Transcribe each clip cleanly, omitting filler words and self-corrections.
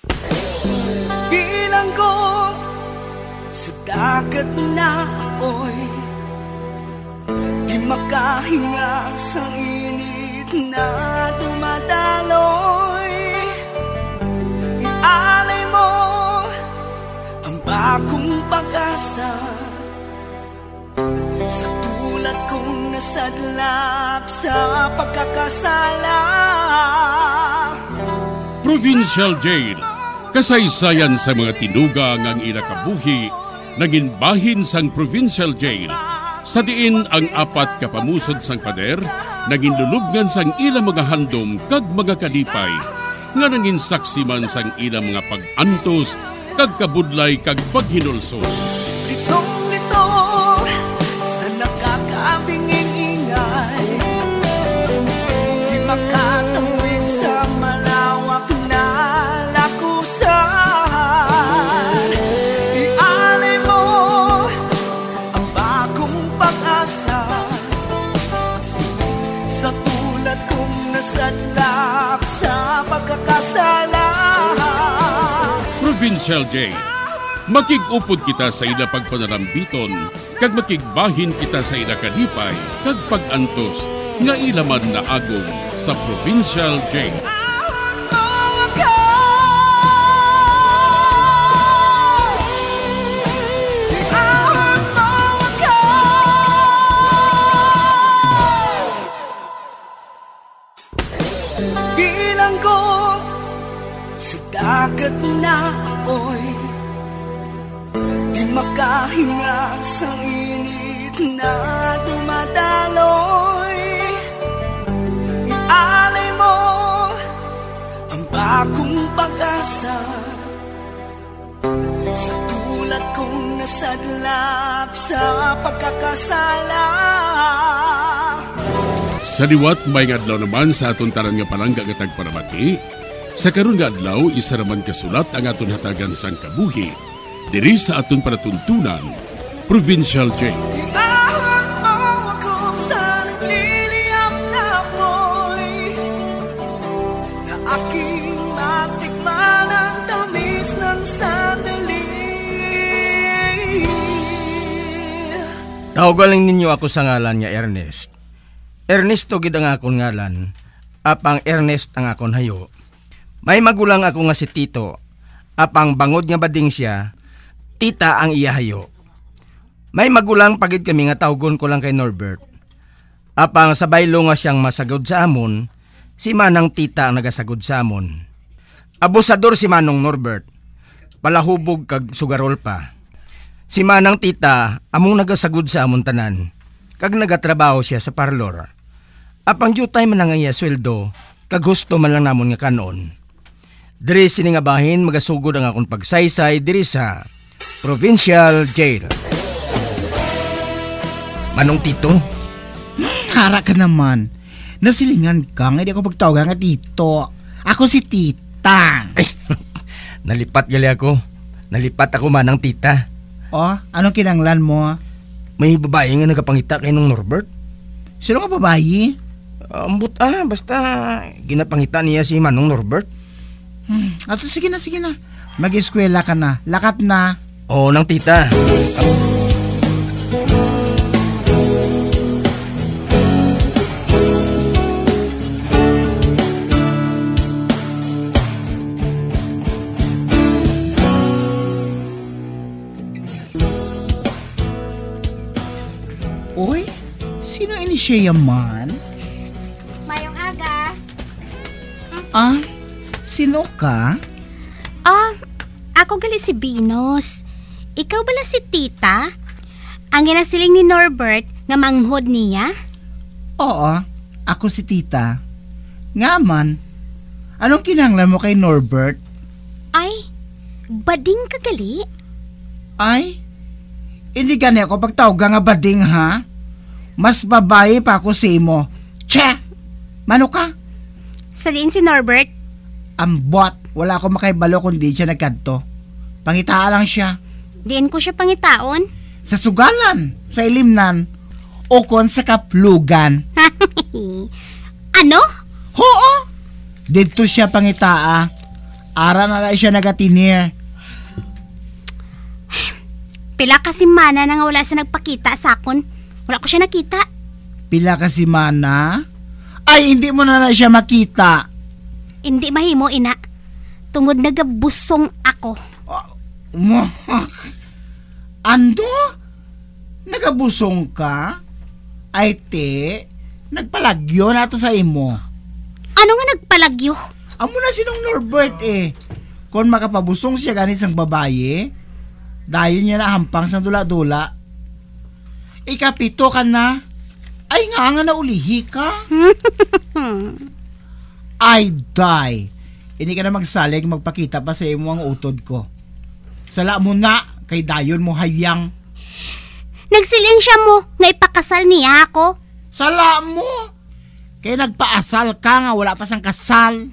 Bilang ko sa dagat na apoy, di makahinga sa init na dumadaloy. Ialay mo ang bagong pag-asa sa tulad kong nasadlak sa pagkakasala. Provincial Jail, kasaysayan sa mga tinugang ang inakabuhi, naging bahin sang Provincial Jail. Sa diin ang apat kapamusod sang pader, naging lulubngan sang ilang mga handom kag mga kalipay, nga naging saksi man sang ilang mga pag-antos, kag kabudlay kag paghinulsol. Litong-lito sa nakakabinging ingay, di makatawid sa malawak na lakusan. Ialay mo ang bagong pag-asa sa tulad kong nasadlak sa pagkakasala. Provincial Jail, makig-upod kita sa ila pagpanarambiton, kag makigbahin kita sa ila kalipay, kag pag-antos, nga ilaman na agong sa Provincial Jail. Bilang ko sa dagat na apoy, di makahinga sa init na dumadaloy. Ialay mo ang bagong pag-asa sa tulad kong nasadlak sa pagkakasala. Sa liwat may adlaw naman sa aton tanan nga palangga nga tagparamati. Sa karon nga adlaw isa raman kasulat ang aton hatagan sang kabuhi diri sa aton panatuntunan, Provincial Jail. Iahon mo ako sa nagliliyap na apoy, na aking matikman ang tamis ng sandali. Tawagaling ninyo ako sa ngalan niya Ernest. Ernesto gid ang akon ngalan, apang Ernest ang akon hayo. May magulang ako nga si Tito, apang bangod nga bading siya, tita ang iya hayo. May magulang pagid kami nga tawgon ko lang kay Norbert. Apang sa baylo nga siyang masagod sa amon, si manang tita ang nagasagod sa amon. Abusador si manong Norbert, palahubog kag sugarol pa. Si manang tita among nagasagod sa amon tanan, kag nagatrabaho siya sa parlor. Apang jutay man ang iya sweldo, kag gusto man lang namon nga kanon. Diri sini nga bahin magasugod ang akong pagsaysay diri sa Provincial Jail. Manong Tito? Hara ka naman. Nasilingan ka nga di ako pagtawag nga Tito. Ako si Tita. Ay, nalipat gali ako. Nalipat ako manang tita. Oh, anong kinanglan mo? May babae nga nagapangita kay nung Norbert. Sino nga babae? Ambot basta ginapangita niya si Manong Norbert. Ato sige na. Mag-eskwela ka na. Lakat na. Oo, nang tita. Uy, sino ini siya yaman? Mayong aga. Ah, sino ka? Ako gali si Venus. Ikaw bala si Tita? Ang ginasiling ni Norbert nga manghod niya? Oo, ako si Tita. Nga man, anong kinanglan mo kay Norbert? Ay, bading ka gali? Ay, hindi gani ako pagtawag nga bading ha? Mas babae pa ako sa imo. Che! Mano ka? Saliin si Norbert? Ambot, wala ako makaibalo kundi siya nagkadto. Pangitaan lang siya. Diin ko siya pangitaon? Sa sugalan, sa ilimnan, o kon sa kaplugan. Ano? Oo! Dito siya pangitaa. Ara na lang siya nagatinir. Pila ka semana na nga wala siya nagpakita sa akon. Wala ko siya nakita. Pila ka semana? Ay, hindi mo na siya makita. Hindi mahimo, ina. Tungod nagabusong ako. Ando? Nagabusong ka? Ay, te, nagpalagyo na to sa imo. Ano nga nagpalagyo? Amo na sinong Norbert eh. Kung makapabusong siya ganit sang babae, dayon niya na hampang sa dula-dula. Ikapito ka na. Ay nga na ulihi ka. Ay, die. Hindi ka na magsalig, magpakita pa sa imo ang utod ko. Sala mo na, kay dayon mo hayang. Nagsiling siya mo nga ipakasal niya ako. Sala mo. Kaya nagpaasal ka nga, wala pa sang kasal.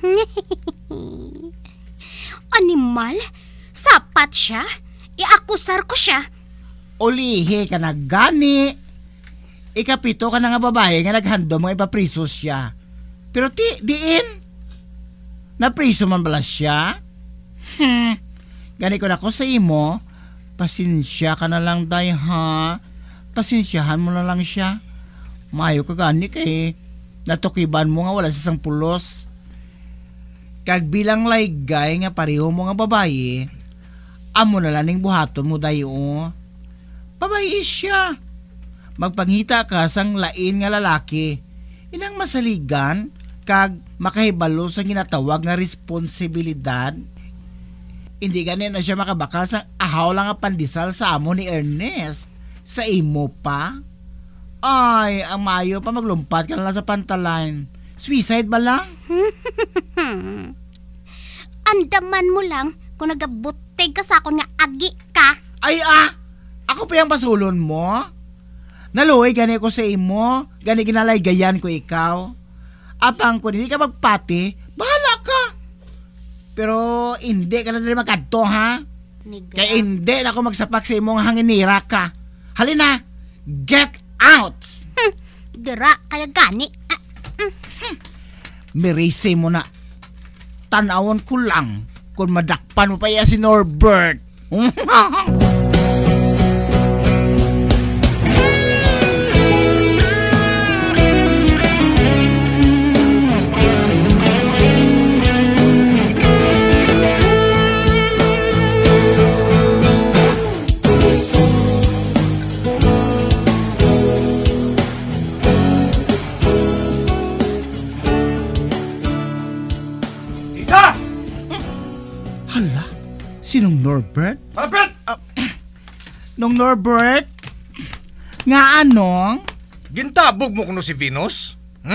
Animal? Sapat siya? Iakusar ko siya. Ulihi ka na gani. Ikapito ka na nga babae nga naghandom nga ipapriso siya. Pero diin. Napriso man bala siya? Gani ko na ko sa imo. Pasensya ka na lang, day, ha? Pasensyahan mo na lang siya. Mayo ka gani kay natukiban mo nga wala sa sang pulos. Kag bilang laygay nga pareho mo nga babae, amo na lang ning buhaton mo dayo. Babae siya. Magpangita ka sang lain nga lalaki. Inang masaligan kag makahibalo sa ginatawag nga responsibilidad. Hindi ganin na siya makabakal sang ahaw lang nga pandisal sa amo ni Ernest. Sa imo pa? Ay, ang mayo pa maglumpat ka na lang sa pantalan. Suicide ba lang? Andaman mo lang kung nagabutig ka sa akon nga agi ka. Ay ako pa yung pasulon mo? Naluoy gani ko sa imo, gani ginalaygayan ko ikaw. Apang kung hindi ka magpati, bahala ka. Pero hindi ka na rin magkadto, ha? Kaya hindi na ako magsapak sa imong hanginira ka. Halina, get out! Dira kaya gani. Mirisi mo na. Tanawon ko lang kung madakpan mo pa iya si Norbert. Hala, sinong Norbert? Norbert! Nung Norbert? Nga anong? Gintabog mo kuno si Venus?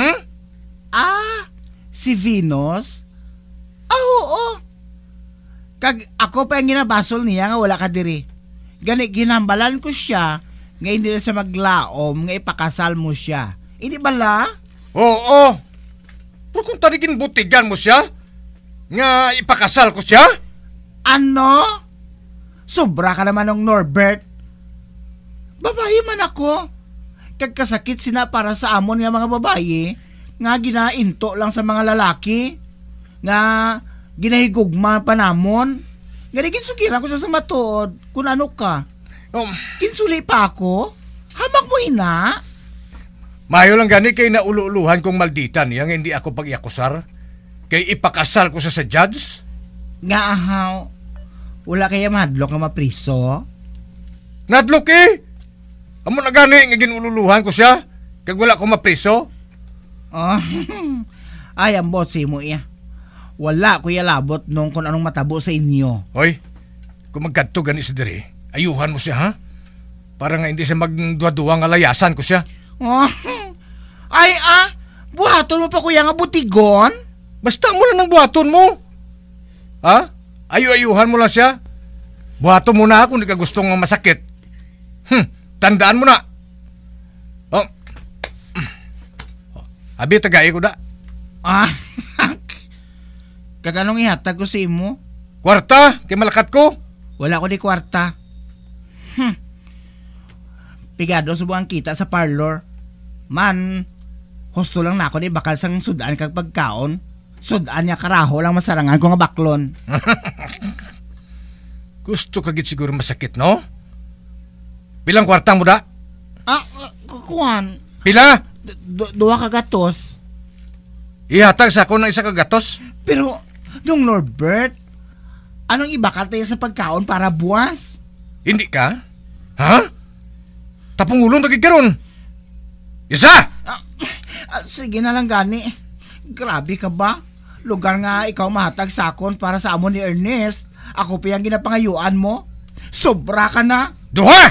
Si Venus? Oo. Kag ako pa yung ginabasol niya nga wala ka diri. Gani ginambalan ko siya nga hindi na siya maglaom nga ipakasal mo siya. Hindi bala? Oo. Pero kung tarigin butigan mo siya, nga ipakasal ko siya? Ano? Sobra ka naman ng Norbert. Babae man ako. Kagkasakit sina para sa amon nga mga babae nga ginainto lang sa mga lalaki nga ginahigugma pa namon. Nga ginsugiran ko sa matuod kung ano ka. Kinsuli pa ako? Hamak mo ina? Mayo lang gani kay nauluuluhan kong maldita niya nga hindi ako pag-iakusar. Kay ipakasal ko sa judge? Nga ahaw. Wala kaya mahadlok nga mapriso? Nadlok eh! Amo na gani nga ginululuhan ko siya? Kag wala ko mapriso? Ay, ang botsi mo iya. Wala kuya labot nung kung anong matabo sa inyo. Hoy, kung magkadto gani sa diri, ayuhan mo siya ha? Para nga hindi siya magduwa-duwa nga layasan ko siya. Buhaton mo pa kuya nga butigon? Basta mo na ng buhaton mo. Ha? Ayuhan mo lang siya. Buhaton mo na kung di ka gustong masakit. Tandaan mo na. Abi, tagay ko da. Kaganong ihatag ko sa imo? Kwarta, kay malakat ko. Wala ko di kwarta. Pigado subuang kita sa parlor. Man, husto lang na ako di bakal sang sudan kag pagkaon. Sudaan niya karaho lang masarangan ko nga baklon. Gusto ka gid siguro masakit, no? Bilang kwartang mo da? Kukuhan. Pila? Duwa ka gatos. Ihatag sa ako ng isa ka gatos? Pero, Dong Norbert, anong ibakal tayo sa pagkaon para buwas? Hindi ka? Ha? Tapong ulong tagig karon. Isa! Sige na lang gani. Grabe ka ba? Lugar nga ikaw mahatag sakon para sa amon ni Ernest. Ako pa yung ginapangayuan mo. Sobra ka na. Duha!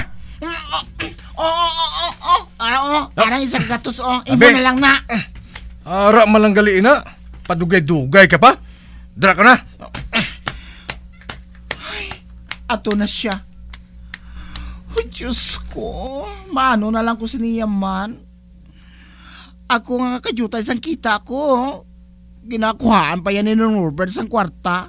Parang isang gatos Imo na lang na. Ara malanggali ina. Padugay-dugay ka pa. Dara ka na. Ato na siya. Oh, Diyos ko. Maano na lang ko siniyaman. Ako nga kajuta isang kita ko. Ginakuhaan pa yan ni Norbert sang kwarta.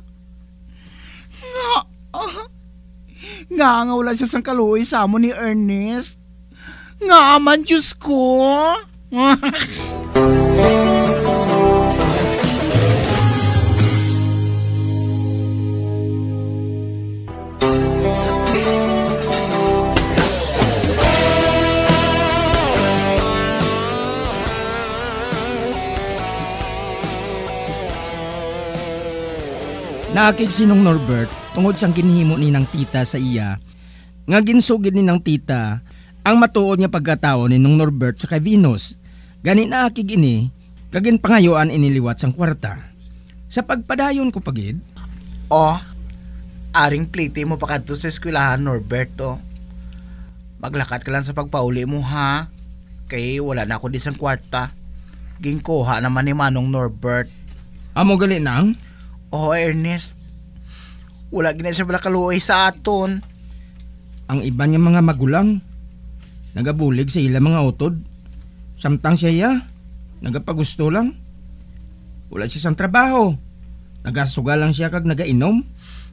Nga wala siya sang kaluoy sa amo ni Ernest. Nga man, Diyos ko. Naakig sinong Norbert tungod sang ginhimo ni ng tita sa iya nga ginsugid ni ng tita ang matuod nga pagkatao ni nung Norbert sa kay Venus. Gani naakig ini kagin pangayuan iniliwat sang kwarta. Sa pagpadayon ko pagid. Aring plite mo pa kadto sa eskwelahan, Norbert. Maglakat ka lang sa pagpauli mo, ha? Kay wala na ako di sang kwarta. Gingkuha naman ni Manong Norbert. Amo gali nang? Ernest. Wala gina siya bala kaluoy sa aton. Ang iba niya mga magulang nagabulig sa ila mga utod. Samtang siya nagapagusto lang. Wala siya sang trabaho. Nagasuga lang siya kag nagainom.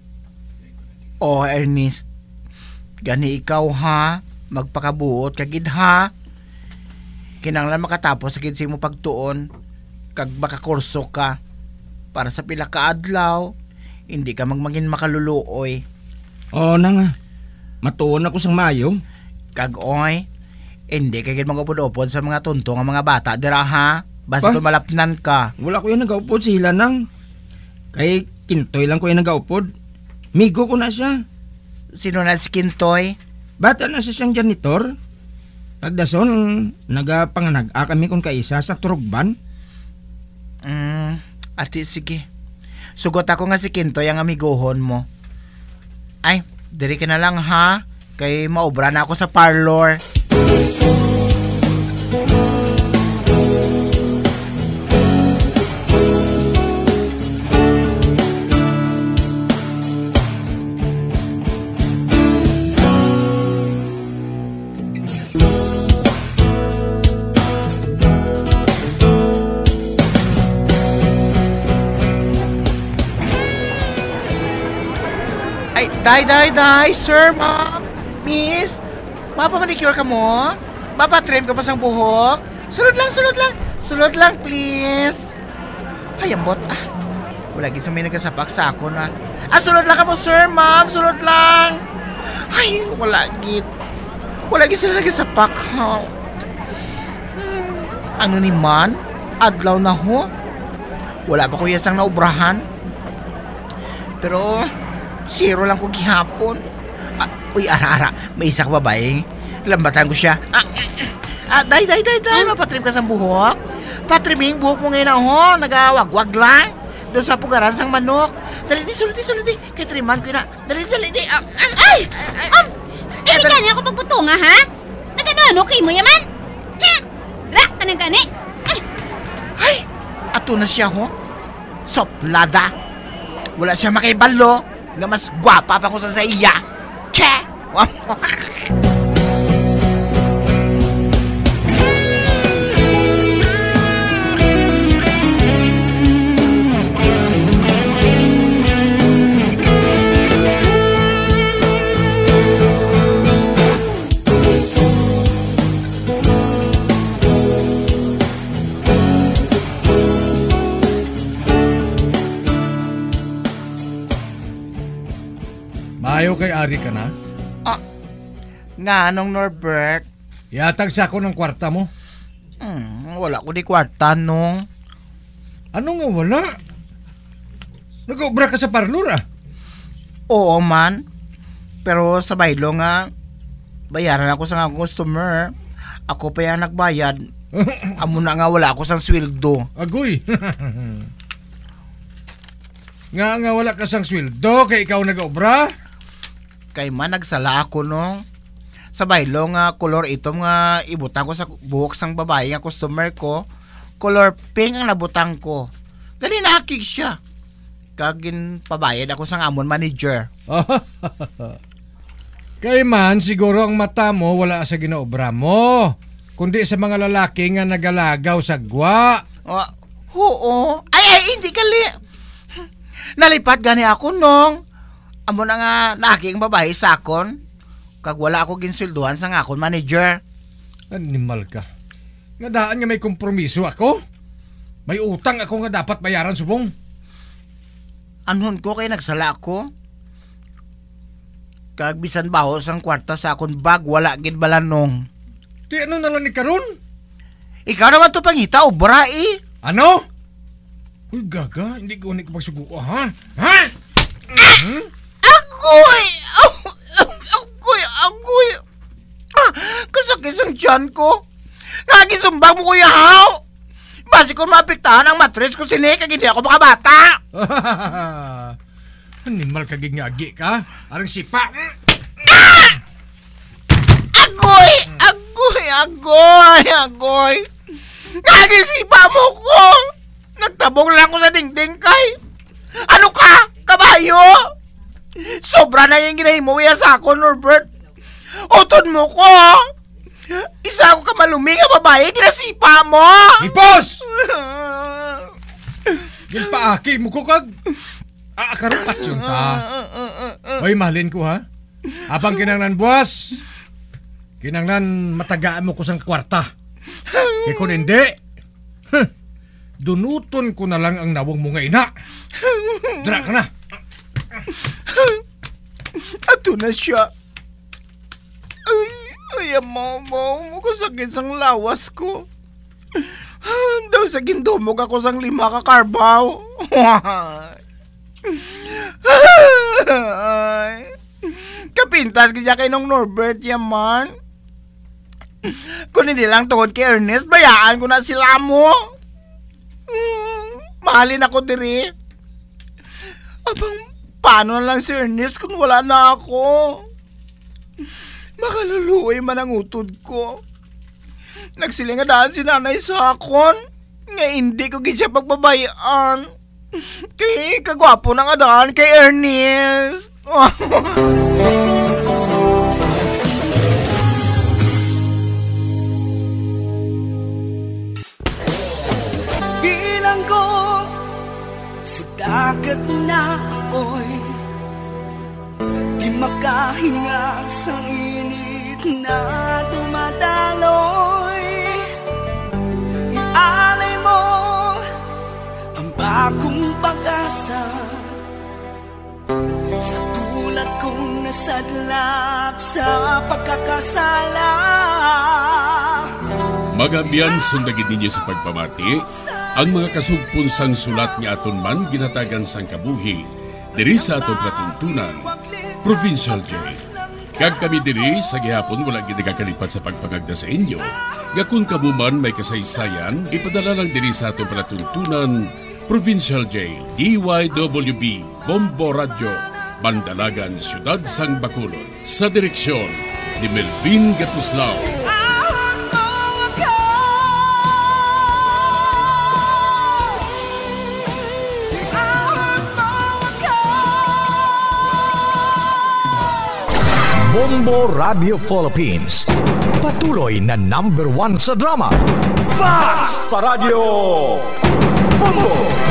Ernest. Gani ikaw, ha? Magpakabuot kagid, ha? Kinanglan makatapos sa kinsi mo pagtuon kag makakurso ka. Para sa pila ka adlaw, hindi ka magmangin makaluluoy. Na nga. Matuon ako sang mayo. Kag-oy, hindi kagid magupod-upod sa mga tuntong ang mga bata, dira, ha? Basta kung malapnan ka. Wala ko yung nagaupod sila nang. Kay Kintoy lang ko yung nagaupod. Migo ko na siya. Sino na si Kintoy? Bata na siya siyang janitor. Pagdason, nagapanganag-a kami kung kaisa sa turugban. Ati, sige. Sugot ako nga si Kintoy ang amigohon mo. Ay, diri ka na lang, ha? Kay maubra na ako sa parlor. Day, sir, ma'am, miss, mapamanicure ka mo? Mapatrim ka pa sang buhok? Sulod lang, please. Ay, ambot, wala gid sa may nagasapak sa ako na. Sulod lang ka mo, sir, ma'am, sulod lang. Ay, wala gid sila nagasapak, ha? Ano ni man? Adlaw na ho? Wala pa ko yasang naubrahan. Pero zero lang ko gihapon. Uy, ara, may isa ka babae. Lambatan ko siya. Day, mapatrim ka sa buhok. Patriming buhok mo ngayon ho. Nagawagwag lang. Doon sa pugaran sang manok. Dali, sulti. Kay triman ko na. Dali. Ay! Hindi gani ako pagputunga, ha? Nagano kayo mo yaman? Ra, kanang gani? Ay! Ato na siya ho. Soplada. Wala siya makibalo na mas gwapa pa ko sa iya. Che! Mayo kay Ari ka na. Nga anong Norbert? Yatag sa ako ng kwarta mo. Wala ko di kwarta nung. Ano nga wala? Nag-obra ka sa parlor ah. Oo man. Pero sa baylo nga, bayaran ako sa nga customer. Ako pa yan nagbayad. Amo na nga wala ako sang sweldo. Agoy. Nga wala ka sang sweldo kay ikaw nag-obra? Kay man nagsala ako no. Sa baylo nga color itom nga ibutang ko sa buhok sang babae nga customer ko. Color pink ang nabutang ko. Dali nakik siya. Kagin pabayad ako sang amon manager. Kay man siguro ang mata mo wala sa ginaobra mo, kundi sa mga lalaki nga nagalagaw sa gwa. Oo. Ay, hindi kali. Nalipat gani ako nung. Amo na nga naking babae sa akon. Kag wala ako ginsulduhan sa nga akon manager. Animal ka. Nga daan nga may kompromiso ako. May utang ako nga dapat bayaran subong. Anhon ko kay nagsala ko. Kag bisan baho sang kwarta sa akon bag wala gid balanong. Ti ano na lang ni karon? Ikaw naman to pangita obra eh. Ano? Uy gaga, hindi ko ni kapagsugo ha? Ha? Agoy! Agoy! Kasakit ang tiyan ko. Kagisumbang mo kuya haw. Basi ko maapektahan ang matres ko sini kag hindi ako makabata. Animal kagingagi ka? Arang sipa. Agoy! Nagisipa mo ko! Nagtabong lang ko sa dingding kay. Ano ka? Kabayo? Sobra na yung ginahimuya sa ako, Norbert. Uton mo ko! Isa ako kamalumi nga babae, ginasipa mo! Ipos! Gilpaaki mo ko kag... Akarupat yun ta. Hoy, mahalin ko ha. Apang kinanglan buwas, kinanglan matagaan mo ko sang kwarta. E kung hindi, dunuton ko na lang ang nawang mo nga ina. Dara ka na. Ato na siya. Ay, mo kasakit sang lawas ko. Daw sa gindumog ako sang 5 ka karbaw. Kapintas kaya kay nung Norbert yaman. Kung hindi lang tungod kay Ernest, bayaan ko na sila mo. Mahalin ako diri. Abang paano lang si Ernest kung wala na ako? Makaluluoy man ang utod ko. Nagsilinga daan si nanay sa akon. Nga hindi ko gid siya pagbabayaan. Kay kagwapo na nga daan kay Ernest. Bilang ko sa dagat na apoy, di makahinga sa init na dumadaloy. Ialay mo ang bagong pag-asa sa tulad kong nasadlak sa pagkakasala. Magabiyan sundagin ninyo sa pagpamati ang mga kasugpon sang sulat ni aton man ginatagan sang kabuhi diri sa aton patuntunan Provincial Jail. Kag kami diri sa gihapon wala gid kakalipat sa pagpangagda sa inyo. Gakun kabuman may kasaysayan ipadala lang diri sa aton patuntunan Provincial Jail, DYWB, Bombo Radio, Bandalagan, Siyudad Sang Bacolod. Sa direksyon ni Melvin Gatuslao. Bombo Radio Philippines. Patuloy na #1 sa drama. Basta Radio Bombo!